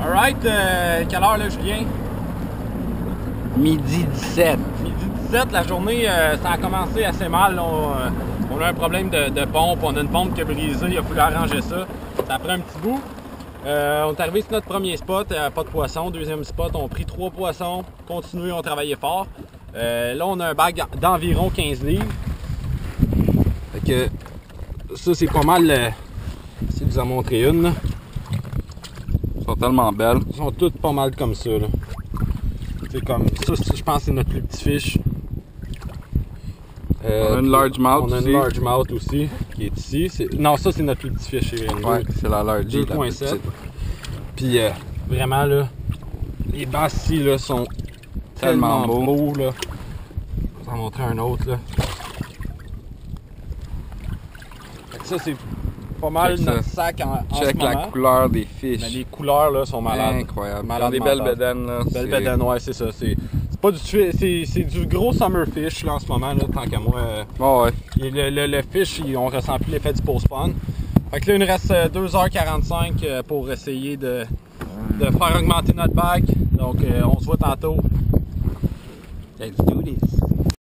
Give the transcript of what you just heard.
Alright, quelle heure là, Julien? Midi 17. Midi 17, la journée, ça a commencé assez mal. Là. On a un problème de pompe, on a une pompe qui a brisé, il a fallu arranger ça. Ça a pris un petit bout. On est arrivé sur notre premier spot, pas de poisson. Deuxième spot, on a pris 3 poissons, continué, on travaillait fort. Là, on a un bag d'environ 15 livres. Fait que ça, c'est pas mal. Si vous en montrer une, là. Elles sont tellement belles. Elles sont toutes pas mal comme ça. Là. C'est comme ça, je pense que c'est notre plus petit fish. On a une largemouth On a aussi. une largemouth aussi qui est ici. Non, ça c'est notre plus petit fish. Ouais, c'est la large. 2.7. Puis vraiment là, les basses ici là sont tellement beaux là. Je vais vous en montrer un autre là. Fait que ça c'est pas mal notre sac en ce Check moment. la couleur des fish. Mais les couleurs là sont malades. Incroyable. Malades Ils ont des belles mentales. bédaines là. Belle bédaine, ouais, c'est ça. C'est pas du c'est du gros summer fish là en ce moment là, tant qu'à moi. Oh, ouais. Le fish, on ressent plus l'effet du post-spawn. Fait que là, il nous reste 2h45 pour essayer de faire augmenter notre bag. Donc, on se voit tantôt. Let's do this.